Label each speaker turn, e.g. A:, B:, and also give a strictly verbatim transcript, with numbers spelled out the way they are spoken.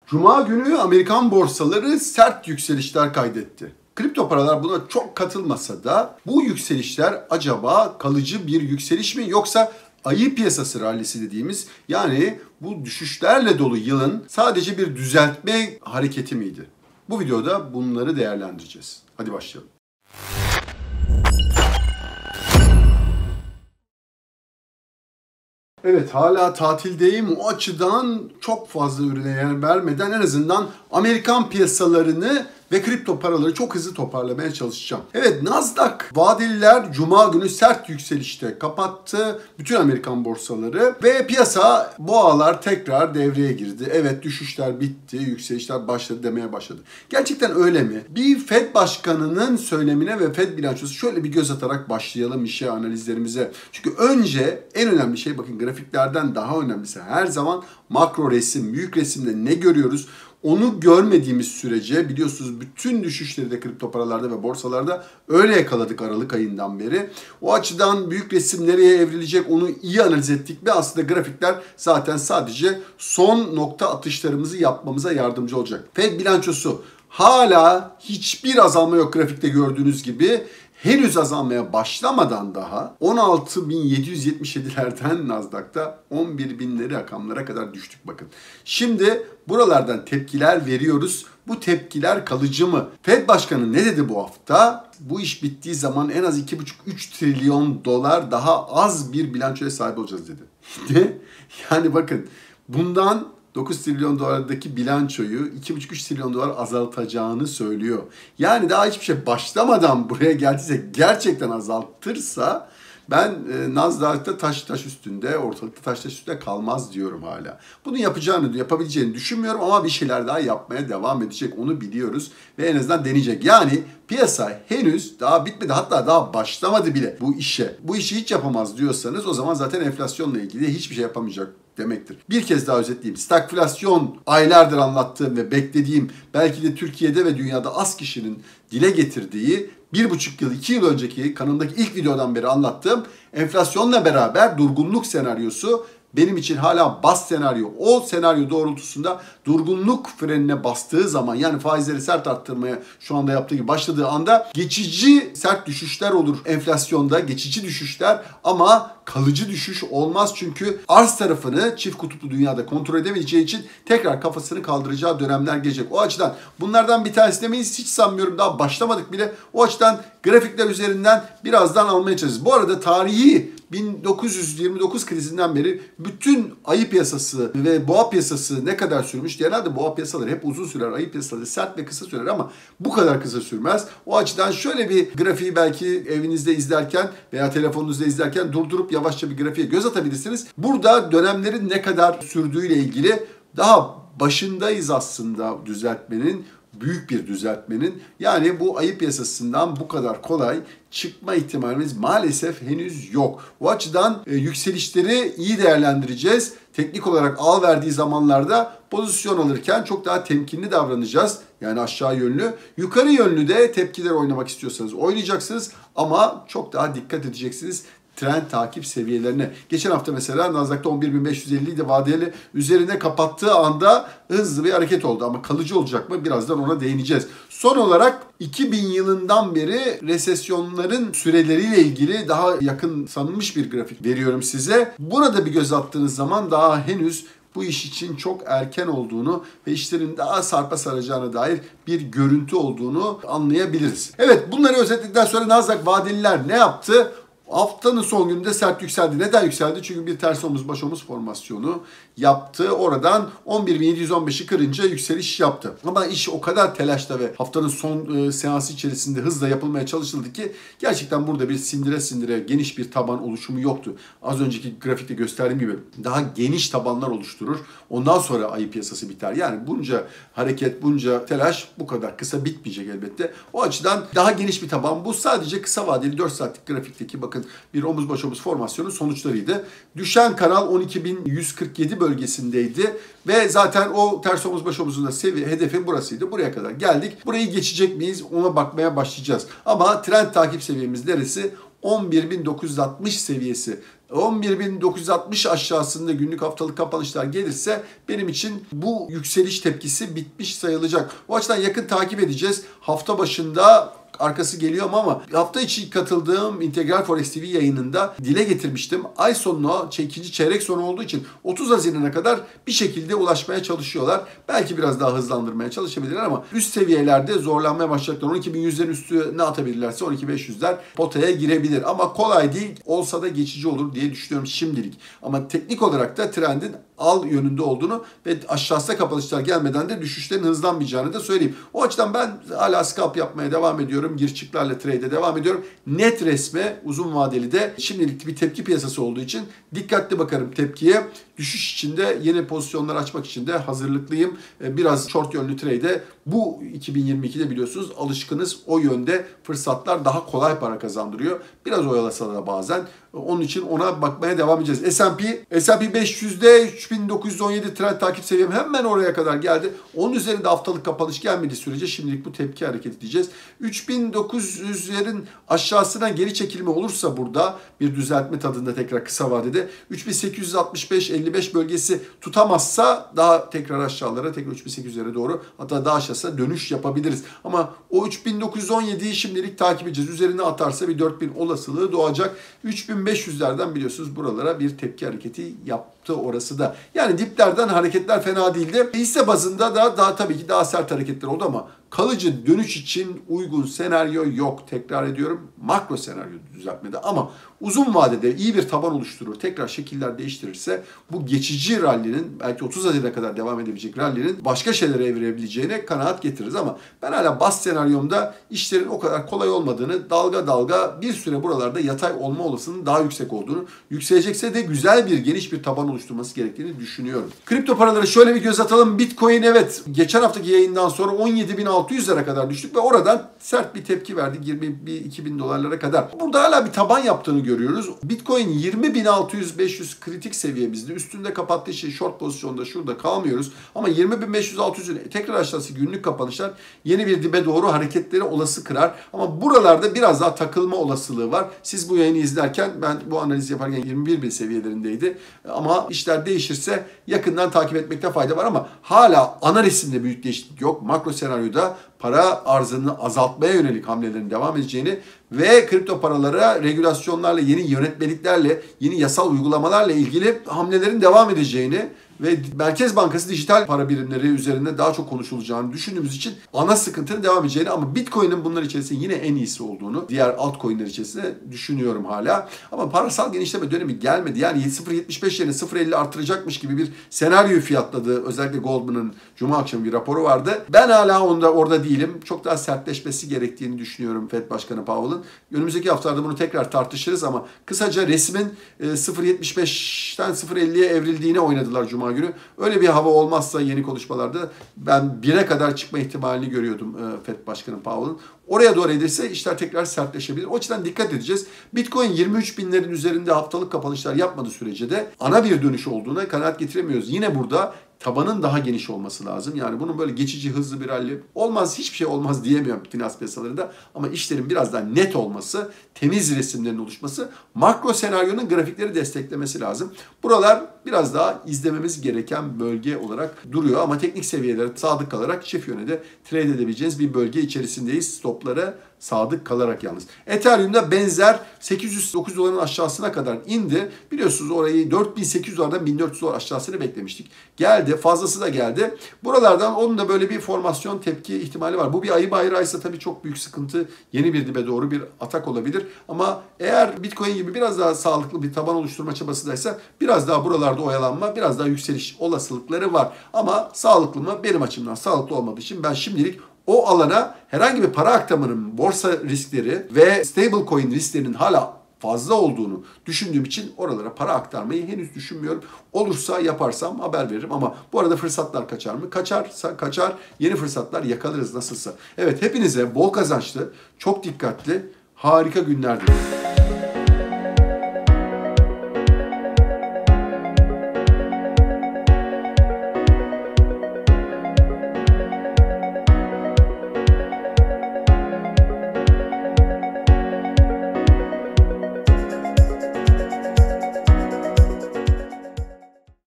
A: Cuma günü Amerikan borsaları sert yükselişler kaydetti. Kripto paralar buna çok katılmasa da bu yükselişler acaba kalıcı bir yükseliş mi yoksa ayı piyasası rallisi dediğimiz, yani bu düşüşlerle dolu yılın sadece bir düzeltme hareketi miydi? Bu videoda bunları değerlendireceğiz. Hadi başlayalım. Evet, hala tatildeyim. O açıdan çok fazla ürüne yer vermeden en azından Amerikan piyasalarını ve kripto paraları çok hızlı toparlamaya çalışacağım. Evet, Nasdaq vadeliler Cuma günü sert yükselişte kapattı bütün Amerikan borsaları ve piyasa boğalar tekrar devreye girdi. Evet, düşüşler bitti, yükselişler başladı demeye başladı. Gerçekten öyle mi? Bir Fed başkanının söylemine ve Fed bilançosu şöyle bir göz atarak başlayalım işe, analizlerimize. Çünkü önce en önemli şey, bakın grafiklerden daha önemlisi her zaman makro resim, büyük resimde ne görüyoruz? Onu görmediğimiz sürece biliyorsunuz bütün düşüşleri de kripto paralarda ve borsalarda öyle yakaladık Aralık ayından beri. O açıdan büyük resim nereye evrilecek onu iyi analiz ettik ve aslında grafikler zaten sadece son nokta atışlarımızı yapmamıza yardımcı olacak. Fed bilançosu hala hiçbir azalma yok grafikte gördüğünüz gibi. Henüz azalmaya başlamadan daha on altı bin yedi yüz yetmiş yedilerden Nasdaq'ta on bir binleri rakamlara kadar düştük bakın. Şimdi buralardan tepkiler veriyoruz. Bu tepkiler kalıcı mı? Fed Başkanı ne dedi bu hafta? Bu iş bittiği zaman en az iki buçuk üç trilyon dolar daha az bir bilançoya sahip olacağız dedi. Yani bakın bundan dokuz trilyon dolardaki bilançoyu iki buçuk üç trilyon dolar azaltacağını söylüyor. Yani daha hiçbir şey başlamadan buraya geldiyse, gerçekten azaltırsa ben e, Nasdaq'ta taş taş üstünde, ortalıkta taş taş üstünde kalmaz diyorum hala. Bunu yapacağını, yapabileceğini düşünmüyorum ama bir şeyler daha yapmaya devam edecek. Onu biliyoruz ve en azından deneyecek. Yani piyasa henüz daha bitmedi, hatta daha başlamadı bile bu işe. Bu işi hiç yapamaz diyorsanız o zaman zaten enflasyonla ilgili hiçbir şey yapamayacak demektir. Bir kez daha özetleyeyim. Stagflasyon aylardır anlattığım ve beklediğim, belki de Türkiye'de ve dünyada az kişinin dile getirdiği, bir buçuk yıl, iki yıl önceki kanalımdaki ilk videodan beri anlattığım enflasyonla beraber durgunluk senaryosu benim için hala bas senaryo. O senaryo doğrultusunda durgunluk frenine bastığı zaman, yani faizleri sert arttırmaya şu anda yaptığı gibi başladığı anda geçici sert düşüşler olur enflasyonda, geçici düşüşler, ama kalıcı düşüş olmaz. Çünkü arz tarafını çift kutuplu dünyada kontrol edemeyeceği için tekrar kafasını kaldıracağı dönemler gelecek. O açıdan bunlardan bir tanesi demeyiz, hiç sanmıyorum, daha başlamadık bile. O açıdan grafikler üzerinden birazdan almaya çalışacağız. Bu arada tarihi bin dokuz yüz yirmi dokuz krizinden beri bütün ayı piyasası ve boğa piyasası ne kadar sürmüş? Genelde boğa piyasaları hep uzun sürer, ayı piyasaları sert ve kısa sürer ama bu kadar kısa sürmez. O açıdan şöyle bir grafiği belki evinizde izlerken veya telefonunuzda izlerken durdurup yavaşça bir grafiğe göz atabilirsiniz. Burada dönemlerin ne kadar sürdüğüyle ilgili daha başındayız aslında düzeltmenin. Büyük bir düzeltmenin, yani bu ayı piyasasından bu kadar kolay çıkma ihtimalimiz maalesef henüz yok. O açıdan e, yükselişleri iyi değerlendireceğiz. Teknik olarak al verdiği zamanlarda pozisyon alırken çok daha temkinli davranacağız. Yani aşağı yönlü. Yukarı yönlü de tepkiler oynamak istiyorsanız oynayacaksınız ama çok daha dikkat edeceksiniz trend takip seviyelerine. Geçen hafta mesela Nasdaq'ta on bir bin beş yüz elli idi vadeli, üzerine kapattığı anda hızlı bir hareket oldu ama kalıcı olacak mı? Birazdan ona değineceğiz. Son olarak iki bin yılından beri resesyonların süreleriyle ilgili daha yakın sanılmış bir grafik veriyorum size. Burada bir göz attığınız zaman daha henüz bu iş için çok erken olduğunu ve işlerin daha sarpa saracağına dair bir görüntü olduğunu anlayabiliriz. Evet, bunları özetledikten sonra Nasdaq vadeliler ne yaptı? Haftanın son gününde sert yükseldi. Neden yükseldi? Çünkü bir ters omuz baş omuz formasyonu yaptı. Oradan on bir bin yedi yüz on beşi kırınca yükseliş yaptı. Ama iş o kadar telaşla ve haftanın son e, seansı içerisinde hızla yapılmaya çalışıldı ki gerçekten burada bir sindire sindire geniş bir taban oluşumu yoktu. Az önceki grafikte gösterdiğim gibi daha geniş tabanlar oluşturur. Ondan sonra ayı piyasası biter. Yani bunca hareket, bunca telaş bu kadar kısa bitmeyecek elbette. O açıdan daha geniş bir taban. Bu sadece kısa vadeli dört saatlik grafikteki bakın bir omuz baş omuz formasyonun sonuçlarıydı. Düşen kanal on iki bin yüz kırk yedi bölgesindeydi ve zaten o ters omuz baş omuzunda seviye hedefin burasıydı. Buraya kadar geldik. Burayı geçecek miyiz? Ona bakmaya başlayacağız. Ama trend takip seviyemiz neresi? on bir bin dokuz yüz altmış seviyesi. on bir bin dokuz yüz altmış aşağısında günlük haftalık kapanışlar gelirse benim için bu yükseliş tepkisi bitmiş sayılacak. O açıdan yakın takip edeceğiz. Hafta başında arkası geliyor ama hafta içi katıldığım Integral Forex T V yayınında dile getirmiştim. Ay sonuna, ikinci çeyrek sonu olduğu için otuz Haziran'a kadar bir şekilde ulaşmaya çalışıyorlar. Belki biraz daha hızlandırmaya çalışabilirler ama üst seviyelerde zorlanmaya başlayacaklar. on iki bin yüzlerin üstüne atabilirlerse on iki bin beş yüzler potaya girebilir. Ama kolay değil, olsa da geçici olur diye düşünüyorum şimdilik. Ama teknik olarak da trendin al yönünde olduğunu ve aşağısına kapanışlar gelmeden de düşüşlerin hızlanmayacağını da söyleyeyim. O açıdan ben hala scalp yapmaya devam ediyorum. Gir çıklarla trade'e devam ediyorum. Net resme uzun vadeli de şimdilik bir tepki piyasası olduğu için dikkatli bakarım tepkiye. Düşüş içinde yeni pozisyonlar açmak için de hazırlıklıyım. Biraz short yönlü trade'e bu iki bin yirmi ikide biliyorsunuz alışkınız. O yönde fırsatlar daha kolay para kazandırıyor. Biraz oyalasa da bazen. Onun için ona bakmaya devam edeceğiz. S and P, S and P beş yüzde üç bin dokuz yüz on yedi trend takip seviyem hemen oraya kadar geldi. Onun üzerinde haftalık kapanış gelmediği sürece şimdilik bu tepki hareket edeceğiz. üç bin dokuz yüzlerin aşağısına geri çekilme olursa burada bir düzeltme tadında tekrar kısa vadede üç bin sekiz yüz altmış beş elli beş bölgesi tutamazsa daha tekrar aşağılara tekrar üç bin sekiz yüzlere doğru hatta daha aşağısına dönüş yapabiliriz. Ama o üç bin dokuz yüz on yediyi şimdilik takip edeceğiz. Üzerine atarsa bir dört bin olasılığı doğacak. üç bin beş yüzlerden biliyorsunuz buralara bir tepki hareketi yaptı orası da. Yani diplerden hareketler fena değildi. Hisse bazında da daha tabii ki daha sert hareketler oldu ama kalıcı dönüş için uygun senaryo yok. Tekrar ediyorum, makro senaryo düzeltmede ama uzun vadede iyi bir taban oluşturur, tekrar şekiller değiştirirse bu geçici rallinin belki otuz Haziran'a kadar devam edebilecek rallinin başka şeylere evirebileceğine kanaat getiririz ama ben hala bas senaryomda işlerin o kadar kolay olmadığını, dalga dalga bir süre buralarda yatay olma olasılığının daha yüksek olduğunu, yükselecekse de güzel bir geniş bir taban oluşturması gerektiğini düşünüyorum. Kripto paralara şöyle bir göz atalım. Bitcoin evet geçen haftaki yayından sonra on yedi bin altı yüzlere kadar düştük ve oradan sert bir tepki verdik yirmi iki bin dolarlara kadar. Burada hala bir taban yaptığını görüyoruz. Bitcoin yirmi bin altı yüz beş yüz kritik seviyemizde. Üstünde kapattığı şey short pozisyonda şurada kalmıyoruz. Ama yirmi bin beş yüz altı yüzün tekrar aşağısı günlük kapanışlar yeni bir dibe doğru hareketleri olası kırar. Ama buralarda biraz daha takılma olasılığı var. Siz bu yayını izlerken ben bu analizi yaparken yirmi bir bin seviyelerindeydi. Ama işler değişirse yakından takip etmekte fayda var ama hala ana resimde büyük değişiklik yok. Makro senaryoda para arzını azaltmaya yönelik hamlelerin devam edeceğini ve kripto paralara regülasyonlarla, yeni yönetmeliklerle, yeni yasal uygulamalarla ilgili hamlelerin devam edeceğini ve Merkez Bankası dijital para birimleri üzerinde daha çok konuşulacağını düşündüğümüz için ana sıkıntının devam edeceğini ama Bitcoin'in bunlar içerisinde yine en iyisi olduğunu diğer altcoin'ler içerisinde düşünüyorum hala. Ama parasal genişleme dönemi gelmedi. Yani sıfır virgül yetmiş beş yerine sıfır virgül elli artıracakmış gibi bir senaryoyu fiyatladı. Özellikle Goldman'ın Cuma akşamı bir raporu vardı. Ben hala onda orada değilim. Çok daha sertleşmesi gerektiğini düşünüyorum Fed Başkanı Powell'ın. Önümüzdeki haftalarda bunu tekrar tartışırız ama kısaca resmin sıfır virgül yetmiş beşten sıfır virgül elliye evrildiğine oynadılar Cuma günü. Öyle bir hava olmazsa yeni konuşmalarda ben bire kadar çıkma ihtimalini görüyordum Fed Başkanı Powell'ın. Oraya doğru edilse işler tekrar sertleşebilir. O açıdan dikkat edeceğiz. Bitcoin yirmi üç binlerin üzerinde haftalık kapanışlar yapmadığı sürece de ana bir dönüş olduğuna kanaat getiremiyoruz. Yine burada tabanın daha geniş olması lazım. Yani bunun böyle geçici hızlı bir halli olmaz, hiçbir şey olmaz diyemiyorum finans piyasalarında. Ama işlerin biraz daha net olması, temiz resimlerin oluşması, makro senaryonun grafikleri desteklemesi lazım. Buralar biraz daha izlememiz gereken bölge olarak duruyor. Ama teknik seviyelere sadık kalarak çift yöne de trade edebileceğiniz bir bölge içerisindeyiz. Stoplara sadık kalarak yalnız. Ethereum'da benzer sekiz yüz dokuz doların aşağısına kadar indi. Biliyorsunuz orayı dört bin sekiz yüz dolardan bin dört yüz dolar aşağısını beklemiştik. Geldi. Fazlası da geldi. Buralardan onun da böyle bir formasyon tepki ihtimali var. Bu bir ayı bayrağıysa tabii çok büyük sıkıntı. Yeni bir dibe doğru bir atak olabilir. Ama eğer Bitcoin gibi biraz daha sağlıklı bir taban oluşturma çabasındaysa biraz daha buralarda oyalanma, biraz daha yükseliş olasılıkları var. Ama sağlıklı mı? Benim açımdan sağlıklı olmadığı için ben şimdilik o alana herhangi bir para aktarımının borsa riskleri ve stablecoin risklerinin hala fazla olduğunu düşündüğüm için oralara para aktarmayı henüz düşünmüyorum. Olursa yaparsam haber veririm ama bu arada fırsatlar kaçar mı? Kaçarsa kaçar. Yeni fırsatlar yakalarız nasılsa. Evet, hepinize bol kazançlı, çok dikkatli, harika günler diliyorum.